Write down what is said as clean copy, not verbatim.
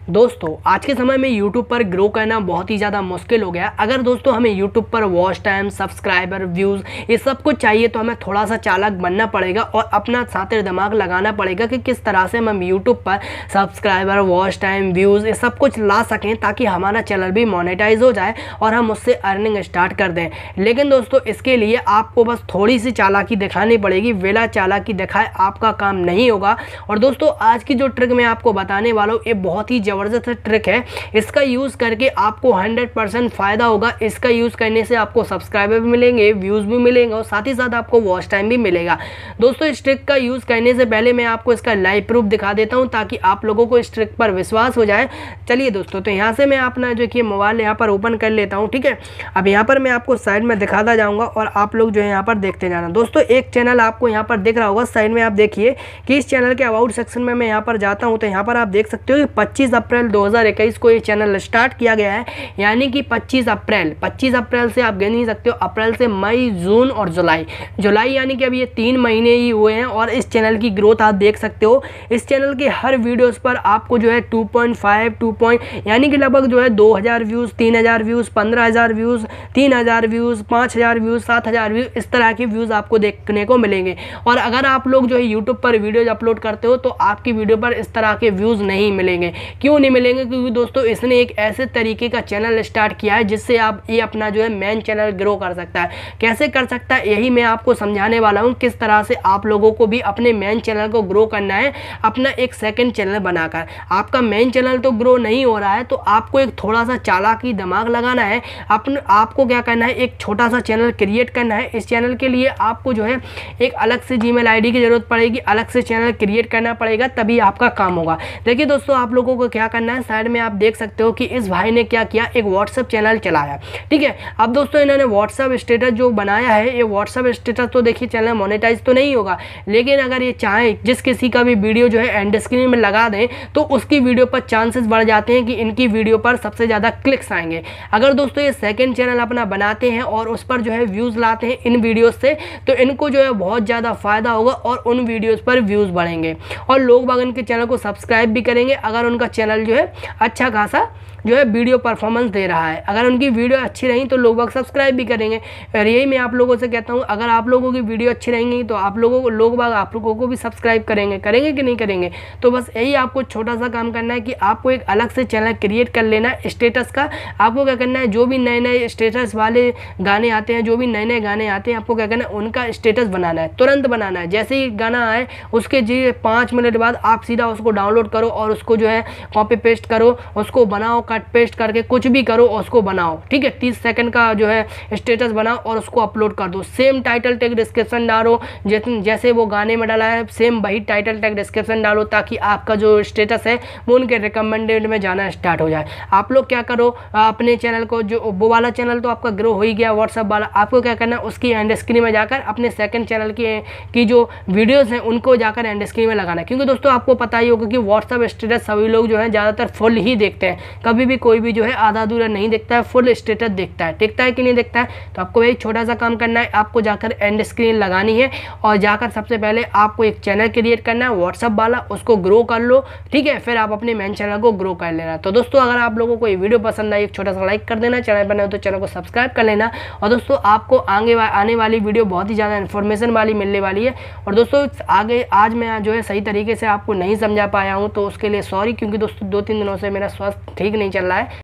दोस्तों आज के समय में YouTube पर ग्रो करना बहुत ही ज़्यादा मुश्किल हो गया। अगर दोस्तों हमें YouTube पर वॉच टाइम, सब्सक्राइबर, व्यूज़ ये सब कुछ चाहिए तो हमें थोड़ा सा चालाक बनना पड़ेगा और अपना शातिर दिमाग लगाना पड़ेगा कि किस तरह से हम YouTube पर सब्सक्राइबर, वॉच टाइम, व्यूज़ ये सब कुछ ला सकें ताकि हमारा चैनल भी मोनेटाइज हो जाए और हम उससे अर्निंग स्टार्ट कर दें। लेकिन दोस्तों इसके लिए आपको बस थोड़ी सी चालाकी दिखानी पड़ेगी। बिना चालाकी दिखाए आपका काम नहीं होगा। और दोस्तों आज की जो ट्रिक मैं आपको बताने वाला हूँ ये बहुत ही ज़बरदस्त ट्रिक है। इसका यूज़ करके आपको 100% फ़ायदा होगा। इसका यूज़ करने से आपको सब्सक्राइबर भी मिलेंगे, व्यूज़ भी मिलेंगे और साथ ही साथ आपको वॉच टाइम भी मिलेगा। दोस्तों इस ट्रिक का यूज़ करने से पहले मैं आपको इसका लाइव प्रूफ दिखा देता हूँ ताकि आप लोगों को इस ट्रिक पर विश्वास हो जाए। चलिए दोस्तों, तो यहाँ से मैं अपना जो कि मोबाइल यहाँ पर ओपन कर लेता हूँ। ठीक है, अब यहाँ पर मैं आपको साइड में दिखाता जाऊँगा और आप लोग जो है यहाँ पर देखते जाना। दोस्तों एक चैनल आपको यहाँ पर दिख रहा होगा साइड में, आप देखिए कि इस चैनल के अबाउट सेक्शन में मैं यहाँ पर जाता हूँ तो यहाँ पर आप देख सकते हो कि 25 अप्रैल 2021 को ये चैनल स्टार्ट किया गया है। यानी कि 25 अप्रैल से आप गिन नहीं सकते हो, अप्रैल से मई, जून और जुलाई यानी कि अब ये 3 महीने ही हुए हैं। और इस चैनल की ग्रोथ आप देख सकते हो। इस चैनल के हर वीडियोस पर आपको जो है 2.5 यानी कि लगभग जो है 2000 views, 3000 views, 15000 views, 3000 views, 5000 views, 7000 views, इस तरह के व्यूज़ आपको देखने को मिलेंगे। और अगर आप लोग जो है यूट्यूब पर वीडियोज अपलोड करते हो तो आपकी वीडियो पर इस तरह के व्यूज़ नहीं मिलेंगे। क्यों नहीं मिलेंगे? क्योंकि दोस्तों इसने एक ऐसे तरीके का चैनल स्टार्ट किया है जिससे आप ये अपना जो है मेन चैनल ग्रो कर सकता है। कैसे कर सकता है यही मैं आपको समझाने वाला हूँ, किस तरह से आप लोगों को भी अपने मेन चैनल को ग्रो करना है अपना एक सेकंड चैनल बनाकर। आपका मेन चैनल तो ग्रो नहीं हो रहा है तो आपको एक थोड़ा सा चालाकी दिमाग लगाना है। आपको क्या करना है, एक छोटा सा चैनल क्रिएट करना है। इस चैनल के लिए आपको जो है एक अलग से जीमेल आईडी की ज़रूरत पड़ेगी, अलग से चैनल क्रिएट करना पड़ेगा, तभी आपका काम होगा। देखिए दोस्तों आप लोगों को क्या करना है, साइड में आप देख सकते हो कि इस भाई ने क्या किया, एक व्हाट्सएप चैनल चलाया। ठीक है, अब दोस्तों इन्होंने व्हाट्सएप स्टेटस जो बनाया है, ये व्हाट्सएप स्टेटस तो देखिए चैनल मोनेटाइज तो नहीं होगा, लेकिन अगर ये चाहें जिस किसी का भी वीडियो जो है एंड स्क्रीन में लगा दें तो उसकी वीडियो पर चांसेस बढ़ जाते हैं कि इनकी वीडियो पर सबसे ज़्यादा क्लिक्स आएंगे। अगर दोस्तों ये सेकेंड चैनल अपना बनाते हैं और उस पर जो है व्यूज़ लाते हैं इन वीडियोज़ से तो इनको जो है बहुत ज़्यादा फ़ायदा होगा और उन वीडियोज़ पर व्यूज़ बढ़ेंगे और लोग बाग इनके चैनल को सब्सक्राइब भी करेंगे अगर उनका चैनल जो है अच्छा खासा जो है वीडियो परफॉर्मेंस दे रहा है। अगर उनकी वीडियो अच्छी रही तो लोग बाग सब्सक्राइब भी करेंगे। और यही मैं आप लोगों से कहता हूँ, अगर आप लोगों की वीडियो अच्छी रहेंगी तो आप लोगों को लोग बाग आप लोगों को भी सब्सक्राइब करेंगे कि नहीं करेंगे। तो बस यही आपको छोटा सा काम करना है कि आपको एक अलग से चैनल क्रिएट कर लेना है स्टेटस का। आपको क्या करना है, जो भी नए नए स्टेटस वाले गाने आते हैं, जो भी नए नए गाने आते हैं, आपको क्या करना है, उनका स्टेटस बनाना है, तुरंत बनाना है। जैसे ही गाना आए उसके 5 मिनट बाद आप सीधा उसको डाउनलोड करो और उसको जो है कॉपी पेस्ट करो, उसको बनाओ, कट पेस्ट करके कुछ भी करो और उसको बनाओ। ठीक है, 30 सेकंड का जो है स्टेटस बनाओ और उसको अपलोड कर दो। सेम टाइटल टैग डिस्क्रिप्शन डालो, जैसे वो गाने में डाला है सेम वही टाइटल टैग डिस्क्रिप्शन डालो ताकि आपका जो स्टेटस है वो उनके रिकमेंडेड में जाना स्टार्ट हो जाए। आप लोग क्या करो, अपने चैनल को जो वो वाला चैनल तो आपका ग्रो हो ही गया व्हाट्सएप वाला, आपको क्या करना है उसकी एंड स्क्रीन में जाकर अपने सेकंड चैनल की जो वीडियोस हैं उनको जाकर एंड स्क्रीन में लगाना है। क्योंकि दोस्तों आपको पता ही होगा कि व्हाट्सएप स्टेटस सभी लोग जो है ज़्यादातर फुल ही देखते हैं, कभी भी कोई भी जो है आधा अधूरा नहीं देखता है, फुल स्टेटस देखता है कि नहीं देखता है। तो आपको एक छोटा सा काम करना है, आपको जाकर एंड स्क्रीन लगानी है और जाकर सबसे पहले आपको एक चैनल क्रिएट करना है व्हाट्सएप वाला, उसको ग्रो कर लो। ठीक है, फिर आप अपने मेन चैनल को ग्रो कर लेना। तो दोस्तों अगर आप लोगों को ये वीडियो पसंद आई एक छोटा सा लाइक कर देना, चैनल पर नए हो तो चैनल को सब्सक्राइब कर लेना। और दोस्तों आपको आने वाली वीडियो बहुत ही ज़्यादा इन्फॉर्मेशन वाली मिलने वाली है। और दोस्तों आगे आज मैं जो है सही तरीके से आपको नहीं समझा पाया हूँ तो उसके लिए सॉरी, क्योंकि दोस्तों 2-3 दिनों से मेरा स्वास्थ्य ठीक नहीं चल रहा है।